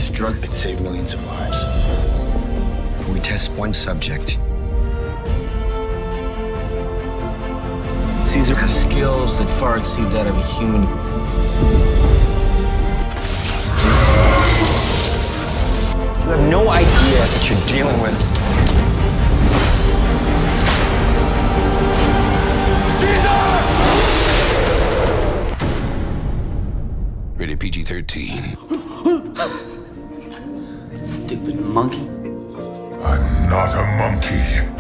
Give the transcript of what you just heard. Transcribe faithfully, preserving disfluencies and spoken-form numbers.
drug could save millions of lives. We test one subject. Caesar has skills that far exceed that of a human. You have no idea what you're dealing with. Rated P G thirteen. Stupid monkey. I'm not a monkey.